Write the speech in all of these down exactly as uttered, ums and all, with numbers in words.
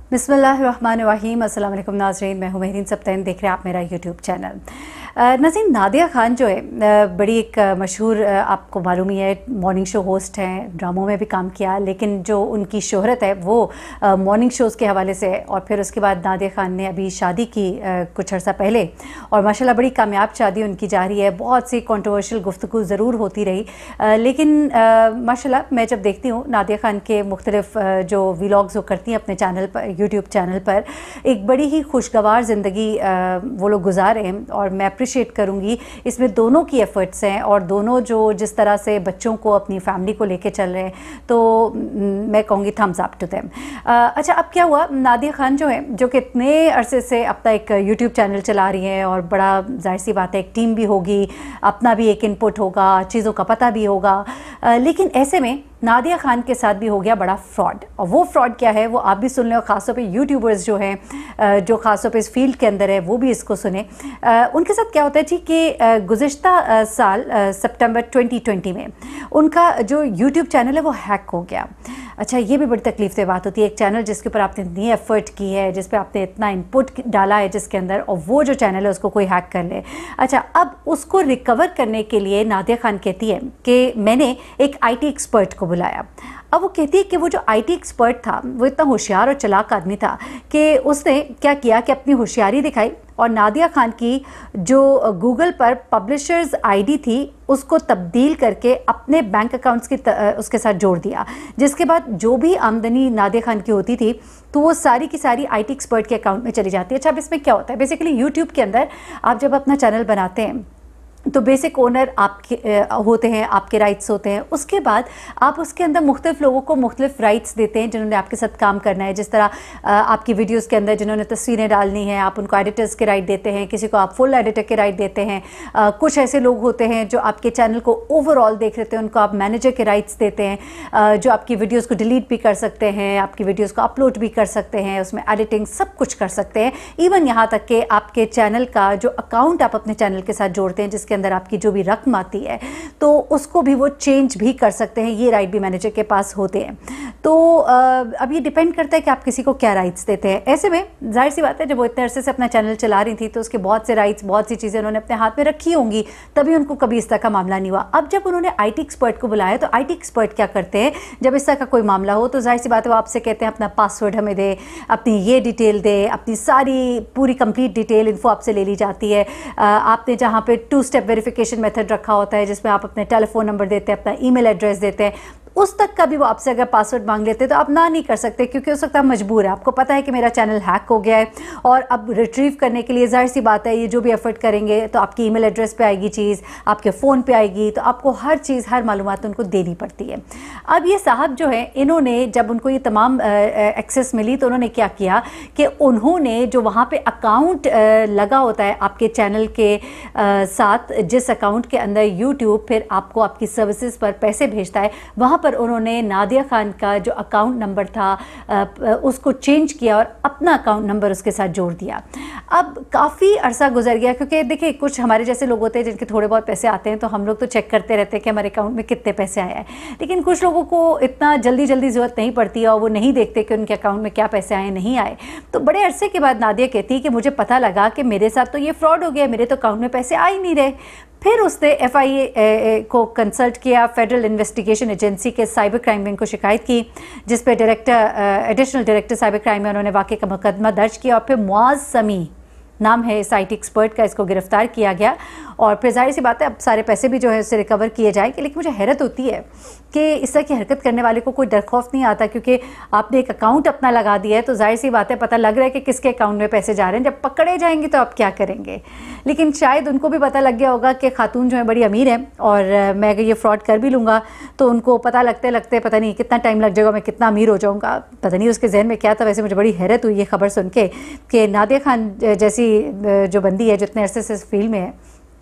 बिस्मिल्लाहिर्रहमानिर्रहीम। अस्सलाम वालेकुम नाज़रीन, मैं हूँ मेहरीन सिब्तैन, देख रहे हैं आप मेरा यूट्यूब चैनल। नाज़रीन, नादिया खान जो है बड़ी एक मशहूर, आपको मालूम ही है, मॉर्निंग शो होस्ट हैं, ड्रामों में भी काम किया, लेकिन जो उनकी शोहरत है वो मॉर्निंग शोज़ के हवाले से है। और फिर उसके बाद नादिया खान ने अभी शादी की कुछ अर्सा पहले, और माशाल्लाह बड़ी कामयाब शादी उनकी जा रही है। बहुत सी कंट्रोवर्शियल गुफ्तगू ज़रूर होती रही, लेकिन माशाल्लाह मैं जब देखती हूँ नादिया खान के मुख्तलिफ जो व्लॉग्स वो करती हैं अपने चैनल पर, यूट्यूब चैनल पर, एक बड़ी ही खुशगवार ज़िंदगी वो लोग गुजारे हैं। और मैं अप्रिशिएट करूँगी, इसमें दोनों की एफ़र्ट्स हैं और दोनों जो जिस तरह से बच्चों को, अपनी फैमिली को लेके चल रहे हैं, तो मैं कहूँगी थम्स अप टू देम। अच्छा, अब क्या हुआ, नादिया खान जो है, जो कि इतने अरसे से अपना एक यूट्यूब चैनल चला रही हैं, और बड़ा जाहिर सी बात है एक टीम भी होगी, अपना भी एक इनपुट होगा, चीज़ों का पता भी होगा, लेकिन ऐसे में नादिया खान के साथ भी हो गया बड़ा फ्रॉड। और वो फ्रॉड क्या है वो आप भी सुन लें, और ख़ासतौर पे यूट्यूबर्स जो हैं, जो ख़ासतौर पे इस फील्ड के अंदर है, वो भी इसको सुने। उनके साथ क्या होता है जी कि गुज़िश्ता साल सितंबर ट्वेंटी ट्वेंटी में उनका जो यूट्यूब चैनल है वो हैक हो गया। अच्छा, ये भी बड़ी तकलीफ से बात होती है, एक चैनल जिसके ऊपर आपने इतनी एफर्ट की है, जिस पे आपने इतना इनपुट डाला है जिसके अंदर, और वो जो चैनल है उसको कोई हैक कर ले। अच्छा, अब उसको रिकवर करने के लिए नादिया खान कहती है कि मैंने एक आईटी एक्सपर्ट को बुलाया। अब वो कहती है कि वो जो आईटी एक्सपर्ट था वो इतना होशियार और चालाक आदमी था कि उसने क्या किया कि अपनी होशियारी दिखाई, और नादिया खान की जो गूगल पर पब्लिशर्स आईडी थी उसको तब्दील करके अपने बैंक अकाउंट्स की उसके साथ जोड़ दिया, जिसके बाद जो भी आमदनी नादिया खान की होती थी तो वो सारी की सारी आईटी एक्सपर्ट के अकाउंट में चली जाती है। अच्छा, अब इसमें क्या होता है, बेसिकली यूट्यूब के अंदर आप जब अपना चैनल बनाते हैं तो बेसिक ओनर आपके होते हैं, आपके राइट्स होते हैं। उसके बाद आप उसके अंदर मुख्तलिफ लोगों को मुख्तलिफ राइट्स देते हैं जिन्होंने आपके साथ काम करना है। जिस तरह आपकी वीडियोस के अंदर जिन्होंने तस्वीरें डालनी हैं, आप उनको एडिटर्स के राइट देते हैं, किसी को आप फुल एडिटर के राइट देते हैं। कुछ ऐसे लोग होते हैं जो आपके चैनल को ओवरऑल देख रहे हैं, उनको आप मैनेजर के राइट्स देते हैं, जो आपकी वीडियोज़ को डिलीट भी कर सकते हैं, आपकी वीडियोज़ को अपलोड भी कर सकते हैं, उसमें एडिटिंग सब कुछ कर सकते हैं। इवन यहाँ तक कि आपके चैनल का जो अकाउंट आप अपने चैनल के साथ जोड़ते हैं, जिसके अंदर आपकी जो भी रकम आती है, तो उसको भी वो चेंज भी कर सकते हैं। ये राइट भी मैनेजर के पास होते हैं। तो अब ये डिपेंड करता है कि आप किसी को क्या राइट्स देते हैं। ऐसे में जाहिर सी बात है, जब वो इतने अरसे से अपना चैनल चला रही थी तो उसके बहुत से राइट्स, बहुत सी चीज़ें उन्होंने अपने हाथ में रखी होंगी, तभी उनको कभी इस तरह का मामला नहीं हुआ। अब जब उन्होंने आईटी एक्सपर्ट को बुलाया तो आईटी एक्सपर्ट क्या करते हैं, जब इस तरह का कोई मामला हो तो जाहिर सी बात है वो आपसे कहते हैं अपना पासवर्ड हमें दे, अपनी ये डिटेल दे, अपनी सारी पूरी कंप्लीट डिटेल इन्फो आपसे ले ली जाती है। आपने जहाँ पे टू स्टेप वेरिफिकेशन मेथड रखा होता है, जिसमें आप अपने टेलीफोन नंबर देते हैं, अपना ईमेल एड्रेस देते हैं, उस तक का भी वो आपसे अगर पासवर्ड मांग लेते हैं तो आप ना नहीं कर सकते, क्योंकि उस वक्त आप मजबूर है। आपको पता है कि मेरा चैनल हैक हो गया है, और अब रिट्रीव करने के लिए जाहिर सी बात है ये जो भी एफर्ट करेंगे तो आपकी ईमेल एड्रेस पे आएगी चीज़, आपके फ़ोन पे आएगी, तो आपको हर चीज़, हर मालूमात उनको देनी पड़ती है। अब ये साहब जो है, इन्होंने जब उनको ये तमाम एक्सेस मिली तो उन्होंने क्या किया कि उन्होंने जो वहाँ पर अकाउंट लगा होता है आपके चैनल के साथ, जिस अकाउंट के अंदर यूट्यूब फिर आपको आपकी सर्विसेज पर पैसे भेजता है, वहाँ पर उन्होंने नादिया खान का जो अकाउंट नंबर था उसको चेंज किया और अपना अकाउंट नंबर उसके साथ जोड़ दिया। अब काफ़ी अरसा गुजर गया, क्योंकि देखिए कुछ हमारे जैसे लोग होते हैं जिनके थोड़े बहुत पैसे आते हैं तो हम लोग तो चेक करते रहते हैं कि हमारे अकाउंट में कितने पैसे आए हैं, लेकिन कुछ लोगों को इतना जल्दी जल्दी ज़रूरत नहीं पड़ती है और वो नहीं देखते कि उनके अकाउंट में क्या पैसे आए नहीं आए। तो बड़े अरसे के बाद नादिया कहती है कि मुझे पता लगा कि मेरे साथ तो ये फ्रॉड हो गया, मेरे तो अकाउंट में पैसे आ ही नहीं रहे। फिर उसने एफ आई ए को कंसल्ट किया, फेडरल इन्वेस्टिगेशन एजेंसी के साइबर क्राइम विंग को शिकायत की, जिस पे director, additional director cyber crime में उन्होंने वाक़े का मुकदमा दर्ज किया, और फिर मुआज़ समी नाम है इस आईटी एक्सपर्ट का, इसको गिरफ्तार किया गया। और फिर जाहिर सी बात है अब सारे पैसे भी जो है उससे रिकवर किए जाएंगे। लेकिन मुझे हैरत होती है कि इस तरह की हरकत करने वाले को कोई डर खौफ नहीं आता, क्योंकि आपने एक अकाउंट अपना लगा दिया है तो जाहिर सी बात है पता लग रहा है कि किसके अकाउंट में पैसे जा रहे हैं। जब पकड़े जाएंगे तो आप क्या करेंगे। लेकिन शायद उनको भी पता लग गया होगा कि खातून जो है बड़ी अमीर है, और मैं अगर ये फ्रॉड कर भी लूँगा तो उनको पता लगते लगते पता नहीं कितना टाइम लग जाएगा, मैं कितना अमीर हो जाऊँगा, पता नहीं उसके जहन में क्या था। वैसे मुझे बड़ी हैरत हुई ये खबर सुन के कि नादिया खान जैसी जो बंदी है, जितने अरसे से इस फील्ड में है,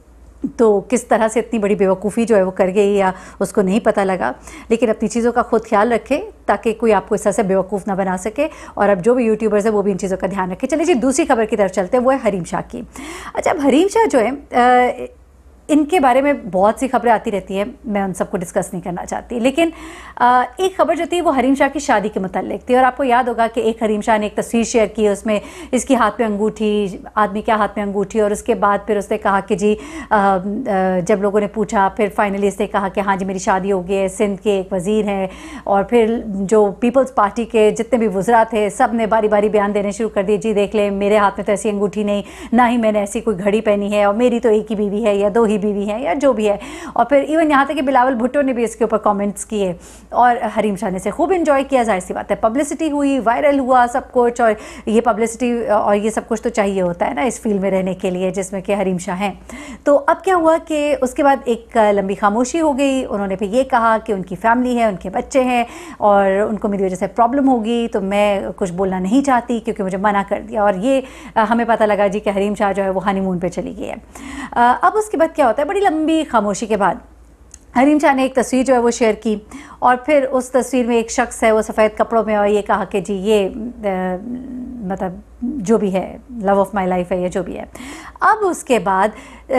तो किस तरह से इतनी बड़ी बेवकूफ़ी जो है वो कर गई, या उसको नहीं पता लगा। लेकिन अपनी चीज़ों का खुद ख्याल रखें ताकि कोई आपको इस तरह से बेवकूफ़ ना बना सके, और अब जो भी यूट्यूबर्स है वो भी इन चीज़ों का ध्यान रखें। चलिए जी, दूसरी खबर की तरफ चलते हैं, वो है हरीम शाह की। अच्छा, अब हरीम शाह जो है इनके बारे में बहुत सी खबरें आती रहती हैं, मैं उन सबको डिस्कस नहीं करना चाहती। लेकिन आ, एक खबर जो थी वो हरीम शाह की शादी के मुताल्लिक थी। और आपको याद होगा कि एक हरीम शाह ने एक तस्वीर शेयर की, उसमें इसकी हाथ में अंगूठी, आदमी के हाथ में अंगूठी, और उसके बाद फिर उसने कहा कि जी आ, आ, जब लोगों ने पूछा फिर फाइनली इसने कहा कि हाँ जी मेरी शादी हो गई है, सिंध के एक वज़ीर हैं। और फिर जो पीपल्स पार्टी के जितने भी वुज़रा थे सब ने बारी बारी बयान देने शुरू कर दिए, जी देख ले मेरे हाथ में तो ऐसी अंगूठी नहीं, ना ही मैंने ऐसी कोई घड़ी पहनी है, और मेरी तो एक ही बीवी है या दो ही बीवी हैं या जो भी है। और फिर इवन यहाँ तक कि बिलावल भुट्टो ने भी इसके ऊपर कमेंट्स किए और हरीम शाह ने से खूब एंजॉय किया। जाहिर सी बात है, पब्लिसिटी हुई, वायरल हुआ सब कुछ, और ये पब्लिसिटी और ये सब कुछ तो चाहिए होता है ना इस फील्ड में रहने के लिए जिसमें कि हरीम शाह हैं। तो अब क्या हुआ कि उसके बाद एक लंबी खामोशी हो गई। उन्होंने फिर ये कहा कि उनकी फैमिली है, उनके बच्चे हैं और उनको मेरी वजह से प्रॉब्लम होगी, तो मैं कुछ बोलना नहीं चाहती क्योंकि मुझे मना कर दिया। और ये हमें पता लगा जी कि हरीम शाह जो है वो हनीमून पे चली गई है। अब उसके बाद क्या होता है, बड़ी लंबी खामोशी के बाद हरीम शाह ने एक तस्वीर जो है वो शेयर की, और फिर उस तस्वीर में एक शख्स है वो सफ़ेद कपड़ों में, और ये कहा कि जी ये आ, मतलब जो भी है लव ऑफ माय लाइफ है, ये जो भी है। अब उसके बाद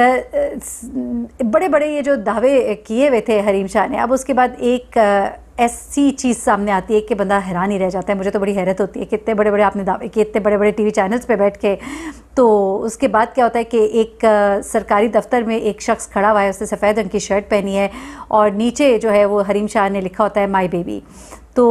बड़े बड़े ये जो दावे किए हुए थे हरीम शाह ने, अब उसके बाद एक ऐसी चीज़ सामने आती है कि बंदा हैरान ही रह जाता है। मुझे तो बड़ी हैरत होती है कि इतने बड़े बड़े आपने दावे किए, इतने बड़े बड़े टीवी चैनल्स पे बैठ के। तो उसके बाद क्या होता है कि एक आ, सरकारी दफ्तर में एक शख्स खड़ा हुआ है, उसने सफ़ेद रंग की शर्ट पहनी है और नीचे जो है वो हरीम शाह ने लिखा होता है माई बेबी। तो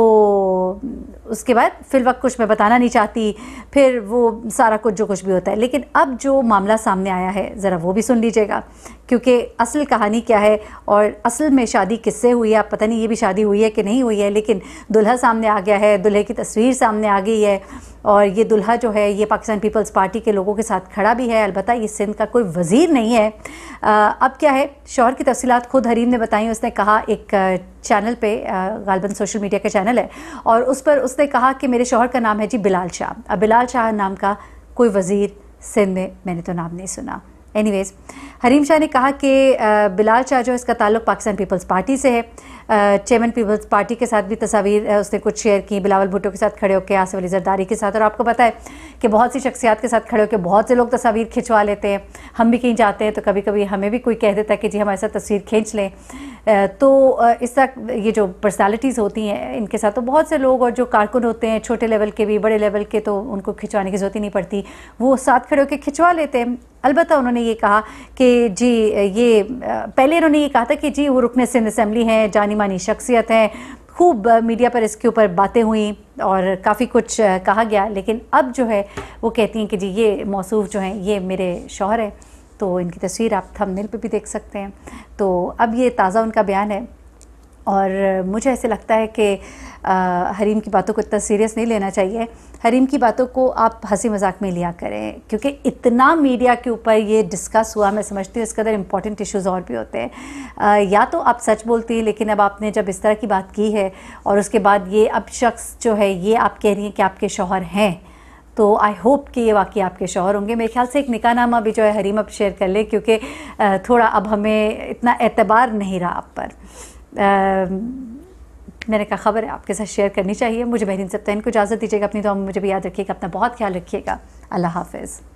उसके बाद फिल वक्त कुछ मैं बताना नहीं चाहती, फिर वो सारा कुछ जो कुछ भी होता है। लेकिन अब जो मामला सामने आया है ज़रा वो भी सुन लीजिएगा, क्योंकि असल कहानी क्या है और असल में शादी किससे हुई है। आप पता नहीं ये भी शादी हुई है कि नहीं हुई है, लेकिन दुल्हा सामने आ गया है, दुल्हे की तस्वीर सामने आ गई है, और ये दुल्हा जो है ये पाकिस्तान पीपल्स पार्टी के लोगों के साथ खड़ा भी है। अलबत्ता ये सिंध का कोई वज़ीर नहीं है। आ, अब क्या है, शौहर की तफसीलात खुद हरीम ने बताई। उसने कहा एक चैनल पे, गालबन सोशल मीडिया का चैनल है, और उस पर उसने कहा कि मेरे शौहर का नाम है जी बिलाल शाह। अब बिलाल शाह नाम का कोई वज़ीर सिंध में मैंने तो नाम नहीं सुना। एनीवेज़, हरीम शाह ने कहा कि बिलाल शाह जो है इसका ताल्लुक़ पाकिस्तान पीपल्स पार्टी से है। चेयरमैन पीपल्स पार्टी के साथ भी तस्वीर उसने कुछ शेयर की, बिलावल भुट्टो के साथ खड़े होकर, आसिफ अली जरदारी के साथ। और आपको पता है कि बहुत सी शख्सियात के साथ खड़े होकर बहुत से लोग तस्वीर खिंचवा लेते हैं। हम भी कहीं जाते हैं तो कभी कभी हमें भी कोई कह देता है कि जी हमारे साथ तस्वीर खींच लें। तो इस तरह ये जो पर्सनालिटीज़ होती हैं इनके साथ तो बहुत से लोग, और जो कारकुन होते हैं छोटे लेवल के भी बड़े लेवल के, तो उनको खिंचवाने की ज़रूरत ही नहीं पड़ती, वो साथ खड़े होकर खिंचवा लेते हैं। अलबत्ता उन्होंने ये कहा कि जी ये पहले उन्होंने ये कहा था कि जी वो रुकने सिंध असेंबली हैं, जानी मानी शख्सियत हैं, खूब मीडिया पर इसके ऊपर बातें हुई और काफ़ी कुछ कहा गया। लेकिन अब जो है वो कहती हैं कि जी ये मौसूफ जो हैं ये मेरे शौहर हैं। तो इनकी तस्वीर आप थंबनेल पे भी देख सकते हैं। तो अब ये ताज़ा उनका बयान है, और मुझे ऐसे लगता है कि हरीम की बातों को इतना सीरियस नहीं लेना चाहिए। हरीम की बातों को आप हंसी मजाक में लिया करें, क्योंकि इतना मीडिया के ऊपर ये डिस्कस हुआ, मैं समझती हूँ इसके अंदर इम्पॉर्टेंट इश्यूज़ और भी होते हैं। या तो आप सच बोलती हैं, लेकिन अब आपने जब इस तरह की बात की है और उसके बाद ये अब शख्स जो है ये आप कह रही हैं कि आपके शौहर हैं, तो आई होप कि ये वाकई आपके शौहर होंगे। मेरे ख्याल से एक निकाहनामा भी जो है हरीम अब शेयर कर ले, क्योंकि थोड़ा अब हमें इतना एतबार नहीं रहा आप पर। मैंने कहा खबर है आपके साथ शेयर करनी चाहिए। मुझे मेहरीन सिब्तैन को इजाज़त दीजिएगा, अपनी दुआ में मुझे भी याद रखिएगा, अपना बहुत ख्याल रखिएगा। अल्लाह हाफ़िज़।